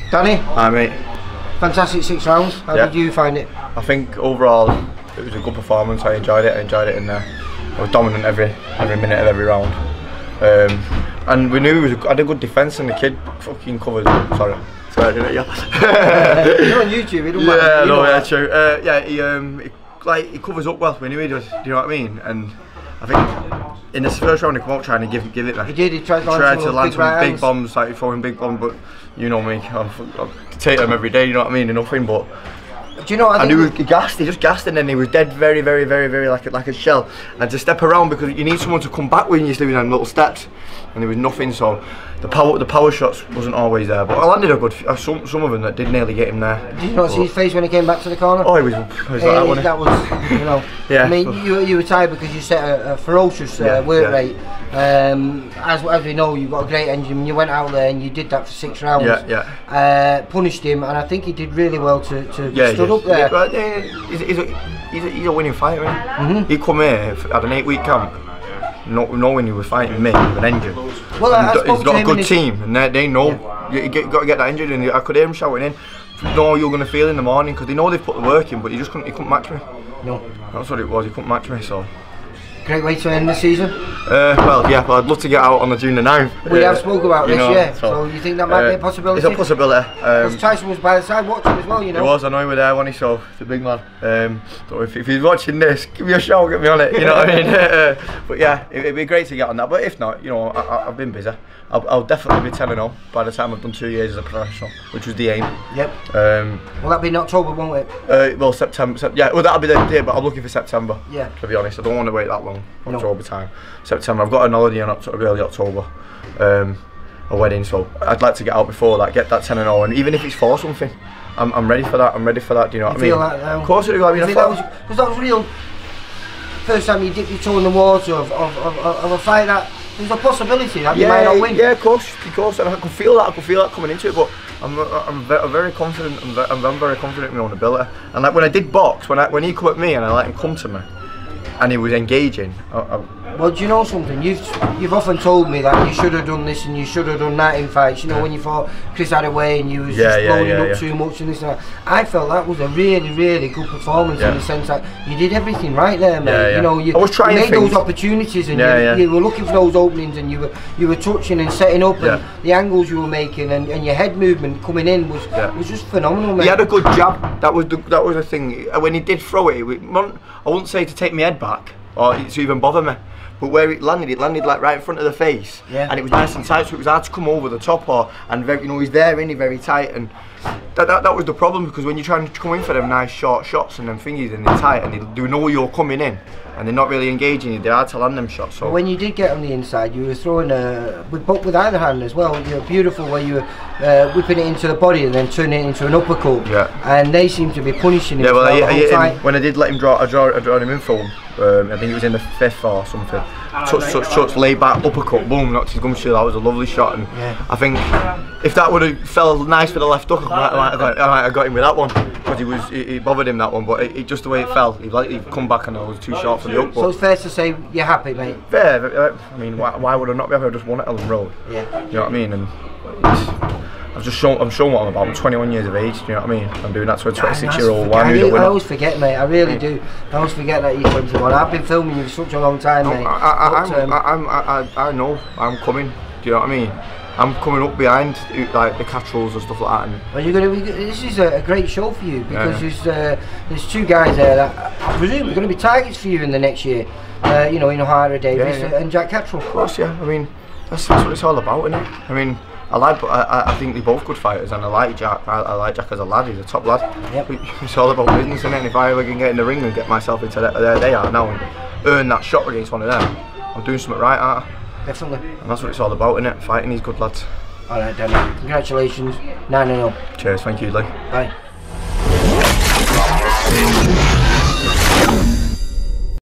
Danny? Hi mate. Fantastic 6 rounds. How did you find it? I think overall it was a good performance. I enjoyed it in there. I was dominant every minute of every round. And we knew I had a good defence, and the kid fucking covered. Sorry, I did it, yeah. You're on YouTube, it don't matter. Yeah, no, yeah, true. Yeah, he covers up well. We knew he does. Do you know what I mean? And I think in this first round he came out trying to give it back. He did. He tried to land some big bombs, like throwing big bombs. But you know me, I take them every day. You know what I mean? And nothing, but. Do you know what I think? He just gassed, and then he was dead very like a shell. And to step around, because you need someone to come back when you're doing them little steps, and there was nothing. So the power shots wasn't always there. But I landed a good some of them that did nearly get him there. Did you not see his face when he came back to the corner? Oh, he was like that, wasn't he? That was, you know. Yeah. I mean, you were tired because you set a ferocious work rate. As we know, you've got a great engine. You went out there and you did that for 6 rounds. Punished him, and I think he did really well to stood up there. He's a winning fighter, isn't he? He come here at an 8-week camp, knowing he was fighting me with an engine. Well, he's got a good team, and they know you got to get that engine. And I could hear him shouting in, "No, you're going to feel in the morning," because they know they've put the work in, but he couldn't match me. No, that's what it was. He couldn't match me, so. Great way to end the season. Well, yeah, but I'd love to get out on the June the 9th. We have spoke about this, yeah. So you think that might be a possibility? It's a possibility. Because Tyson was by the side watching as well, you know. He was. I know he was there when he saw the big man. So if he's watching this, give me a shout, get me on it. You know what I mean? But yeah, it'd be great to get on that. But if not, you know, I've been busy. I'll definitely be 10-0 by the time I've done 2 years as a professional, which was the aim. Yep. Will that be in October, won't it? Well, September. Yeah, well, that'll be the date, but I'm looking for September. Yeah. To be honest, I don't want to wait that long. October time. September. I've got an holiday in early October. A wedding, so I'd like to get out before that, get that 10-0, and even if it's for something, I'm ready for that. I'm ready for that. Do you know what I mean? Feel that now? Of course I do. I mean, because that was real. First time you dipped your toe in the water of a fight that. There's a possibility that you might not win. Yeah, of course, and I can feel that coming into it. But I'm very confident. I'm very confident in my own ability. And like when I did box, when he come at me and I let him come to me, and he was engaging. Well, do you know something? You've often told me that you should have done this and you should have done that in fights. You know, when you fought Chris Hathaway and you was just blowing up too much and this and that. I felt that was a really good performance in the sense that you did everything right there, mate. You know, you made those opportunities and you were looking for those openings and you were touching and setting up and the angles you were making and your head movement coming in was just phenomenal, mate. He had a good jab. That was the thing. When he did throw it, I wouldn't say to take my head back or to even bother me. But where it landed like right in front of the face, and it was nice and tight, so it was hard to come over the top he's there, isn't he, very tight, and that was the problem, because when you're trying to come in for them nice short shots and them thingies and they're tight and they do know you're coming in and they're not really engaging you, they're hard to land them shots. So when you did get on the inside, you were throwing with either hand as well. You were beautiful where you were whipping it into the body and then turning it into an uppercut. And they seem to be punishing him. Yeah, well, when I did let him draw him in film. I think it was in the 5th or something. Touch, laid back, uppercut, boom, knocked his gum shield. That was a lovely shot, and I think if that would have fell nice for the left hook, I might have got him with that one, because it bothered him, that one. But it just the way it fell, he come back and I was too short for the hook. So it's fair to say you're happy, mate. Fair. I mean, why would I not be happy? I just won at Ellen Road. Yeah. You know what I mean? And I'm showing what I'm about. I'm 21 years of age. Do you know what I mean? I'm doing that to a 26-year-old. I always forget, mate. I really do. I always forget that you're 21. I've been filming you for such a long time, mate. I know. I'm coming. Do you know what I mean? I'm coming up behind like the Catrolls and stuff like that. And well, this is a great show for you, because there's 2 guys there that I presume are going to be targets for you in the next year. You know, O'Hara Davis and Jack Cattrall. Of course, yeah. I mean, that's what it's all about, isn't it? I mean, I think they're both good fighters, and I like Jack. I like Jack as a lad. He's a top lad. It's all about business, isn't it? And if I ever can get in the ring and get myself into there they are now and earn that shot against one of them, I'm doing something right, aren't I? Definitely. And that's what it's all about, isn't it? Fighting these good lads. Alright, Danny. Congratulations. 9-0. Cheers. Thank you, Lee. Bye.